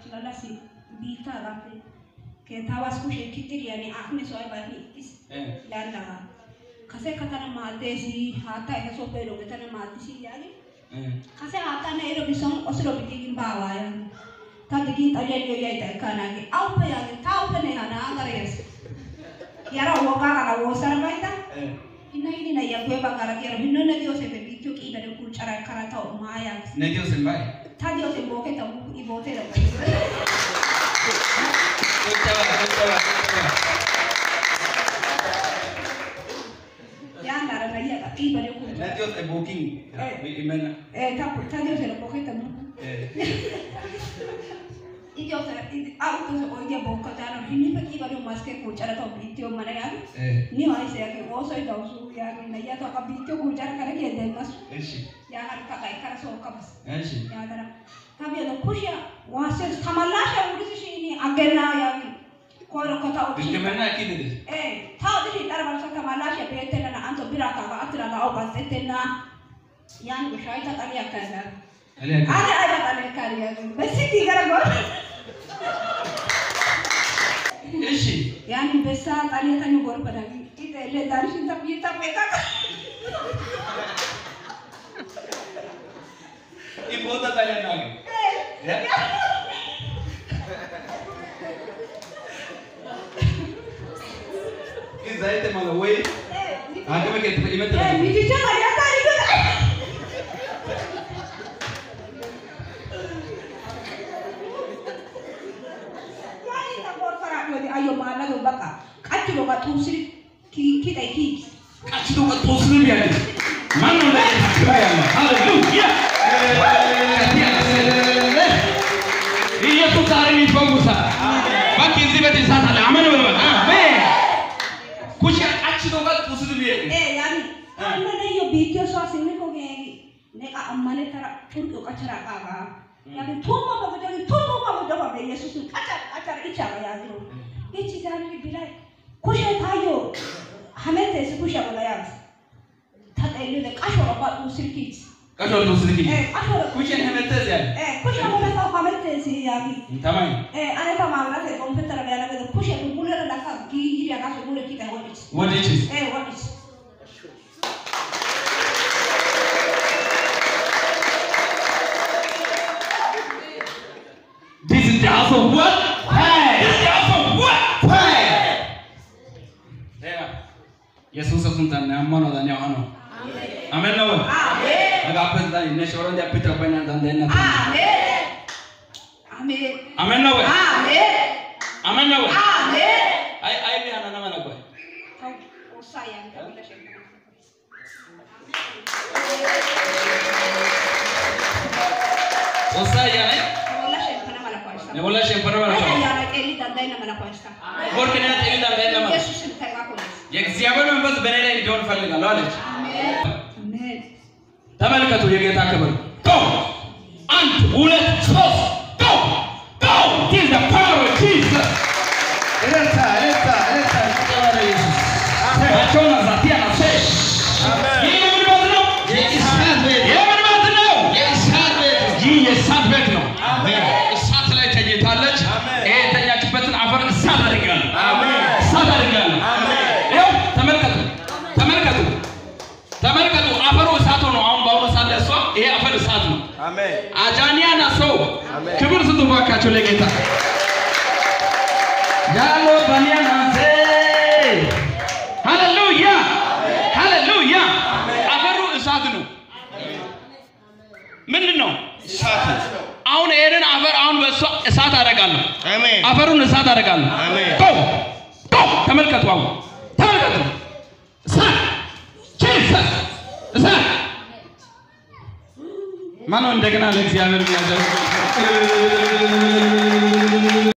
lalasi bita rafe ke tawas kushe kitiri yani akne so ay bani is yalla kase katana maadesi hata e so pelo katana maadesi yani kase hata na ero bison osro bitigin bawa yani tadigin taliyo yaita kana ke au pa yani tau pa ne hana ngares yara wogara la wosara baita ina ini na ya kweba gara kero hinno na dio se be bitio ki ida de kulchara karata o maya ne dio se mai ta dio se boke ta bu ibote la ya ndara na ya ka iba de kulchara ne dio se booking imena ta dio se boke ta mu Idio se auto se odia boka ta no hinni pa ki ba do maske kulchara ta bitio mana ya ni wai se ya ke oso ida usu ya na ya to ka bitio kulchara kare ke de mas ya har ka kai kara so ka bas ya dara tabi da kushya wase tamalasha urisi shini agena ya ki koro kota o ki menna akide de ta di dar barsa tamalasha betena na anto biraka ba atra na o basetena yani ushaita kali akana ada kali kali basi ki gara go eshi yani besa kali tani gor pada ite le darishin tapi peka ibota tanya nagi ya izaite mala we agame ke imete mi dice Maria tani go yani ta gor fara no di ayo mala do baka kachilo ga tusiri ki dai ki kachilo ga tusiri biani mano le kaya hallelujah iya tu tarini fogusa baki zibati sata la amana wala amen kushi kachilo ga tusiri biani yani anda ne yo bitio so asini ko ge ne ka amane tara turko kachara ka ga yani tumo ba be yesus kachara icha ga ya diro ichi zani bilai kushi tayo hamete se kushi wala ya ta ele de kashoro ba usirkit kashoro usirkit kashoro kushi hamete ya kushi wala ta hamete si ya bi tamam ane ta ma wala se kompetara ya na kushi bulera la ka ki ya ka so bulera kita what is what is this is the house of what? Hey! This is the house of what? Hey! Yeah. Jesus asuntan amano da nyano. Amen no. Amen. Aga apenta ne shoron dia pita banya dan den na. Amen. Amen. Amen no. Amen. Amen no. Amen. Ai bi ana na mana ko. O sayang ta bila shempa. O sayang ne bola shempa na mana ko. Ya na eli dan den na mana ko esta. Porque ne eli dan den na mana. Jesus se pega con eso. የእግዚአብሔር መንፈስ በእኔ ላይ እንዲሆን ፈልጋለሁ አለች። አሜን። ተመልከቱ የጌታ ክብር። go 1 2 3 go go this is the power of Jesus eleta ተባረ ኢየሱስ አቸውና ዛቲያ ነው ሴሽ አሜን የምን ማለት ነው የእሳት ቤት የምን ማለት ነው የእሳት ቤት ይህ የእሳት ቤት ነው አሜን እሳት ላይ ተኝታለች ይሄ የተኛችበትን አፈር እሳት አድርጋለሁ አሜን እሳት አድርጋለሁ አሜን ተመልከቱ አፈሩ እሳት ነው አሁን ባውሮ ሳለ እሷ ይሄ አፈር እሳት ነው አሜን አጃኒያና ሰው ክብር ስጡ ባካችሁ ለጌታ ያሎ ባኒያና ዘ ሃሌሉያ ሃሌሉያ አፈሩ እሳት ነው ምንድነው እሳት አሁን ይሄንን አፈር አሁን በእሷ እሳት አደርጋለሁ አሜን አፈሩን እሳት አደርጋለሁ አሜን ተመልከቱ አሁን ተመልከቱ እሳት Jesus እሳት ማነው እንደገና ለእግዚአብሔር የሚያዘው